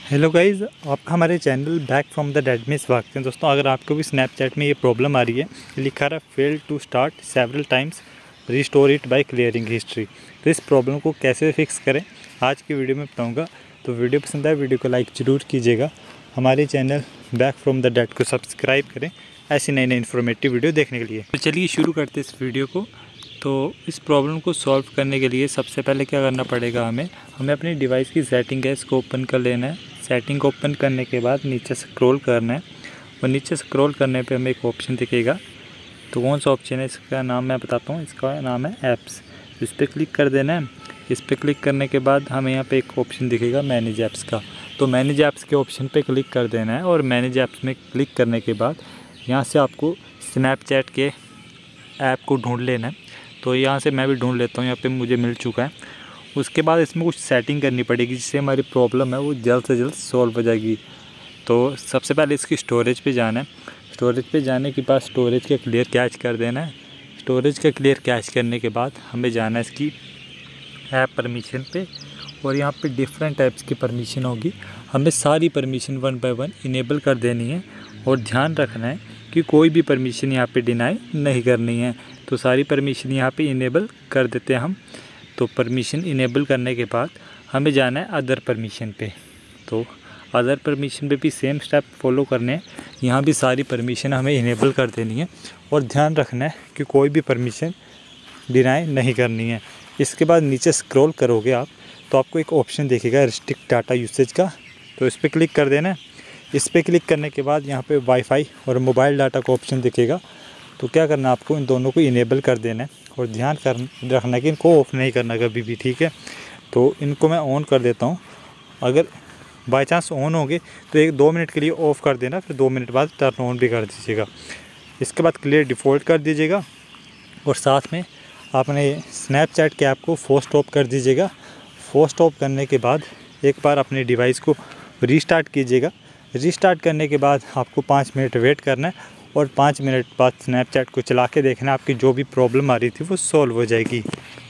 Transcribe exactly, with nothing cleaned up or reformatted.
Hello guys, आपका हमारे channel back from the dead में स्वागत है। दोस्तों, अगर आपको भी स्नैपचैट में ये प्रॉब्लम आ रही है, लिखा रहा fail to start several times, restore it by clearing history, तो इस प्रॉब्लम को कैसे फिक्स करें आज की वीडियो में बताऊंगा। तो वीडियो पसंद आए वीडियो को लाइक ज़रूर कीजिएगा। हमारे channel back from the dead को सब्सक्राइब करें ऐसी नई नई इन्फॉर्मेटिव वीडियो देखने के लिए। तो चलिए शुरू करते हैं इस वीडियो को। तो इस प्रॉब्लम को सॉल्व करने के लिए सबसे पहले क्या करना पड़ेगा, हमें हमें अपनी डिवाइस की सेटिंग है इसको ओपन कर लेना है। सेटिंग को ओपन करने के बाद नीचे स्क्रॉल करना है और नीचे स्क्रॉल करने पे हमें एक ऑप्शन दिखेगा। तो कौन सा ऑप्शन है, इसका नाम मैं बताता हूँ। इसका नाम है ऐप्स। इस पर क्लिक कर देना है। इस पर क्लिक करने के बाद हमें यहाँ पे एक ऑप्शन दिखेगा मैनेज ऐप्स का। तो मैनेज ऐप्स के ऑप्शन पे क्लिक कर देना है और मैनेज ऐप्स में क्लिक करने के बाद यहाँ से आपको स्नैपचैट के ऐप को ढूंढ लेना है। तो यहाँ से मैं भी ढूंढ लेता हूँ, यहाँ पे मुझे मिल चुका है। उसके बाद इसमें कुछ सेटिंग करनी पड़ेगी जिससे हमारी प्रॉब्लम है वो जल्द से जल्द सॉल्व हो जाएगी। तो सबसे पहले इसकी स्टोरेज पे जाना है। स्टोरेज पे जाने के बाद स्टोरेज का क्लियर कैच कर देना है। स्टोरेज का क्लियर कैच करने के बाद हमें जाना है इसकी ऐप परमिशन पे और यहाँ पे डिफरेंट टाइप्स की परमिशन होगी। हमें सारी permission one by one enable कर देनी है और ध्यान रखना है कि कोई भी परमिशन यहाँ पे डिनाई नहीं करनी है। तो सारी परमिशन यहाँ पे इनेबल कर देते हैं हम। तो परमिशन इनेबल करने के बाद हमें जाना है अदर परमिशन पे। तो अदर परमिशन पे भी सेम स्टेप फॉलो करने हैं। यहाँ भी सारी परमिशन हमें इनेबल कर देनी है और ध्यान रखना है कि कोई भी परमिशन डिनाई नहीं करनी है। इसके बाद नीचे स्क्रॉल करोगे आप तो आपको एक ऑप्शन दिखेगा रिस्ट्रिक्ट डाटा यूसेज का। तो इस पर क्लिक कर देना है। इस पर क्लिक करने के बाद यहाँ पे वाईफाई और मोबाइल डाटा का ऑप्शन दिखेगा। तो क्या करना है, आपको इन दोनों को इनेबल कर देना है और ध्यान कर रखना है कि इनको ऑफ़ नहीं करना कभी भी, ठीक है। तो इनको मैं ऑन कर देता हूँ। अगर बाई चांस ऑन होंगे तो एक दो मिनट के लिए ऑफ़ कर देना, फिर दो मिनट बाद टर्न ऑन भी कर दीजिएगा। इसके बाद क्लियर डिफ़ॉल्ट कर दीजिएगा और साथ में आपने स्नैपचैट के ऐप को फोर्स स्टॉप कर दीजिएगा। फोर्स स्टॉप करने के बाद एक बार अपने डिवाइस को रीस्टार्ट कीजिएगा। रीस्टार्ट करने के बाद आपको पाँच मिनट वेट करना है और पाँच मिनट बाद स्नैपचैट को चला के देखना, आपकी जो भी प्रॉब्लम आ रही थी वो सॉल्व हो जाएगी।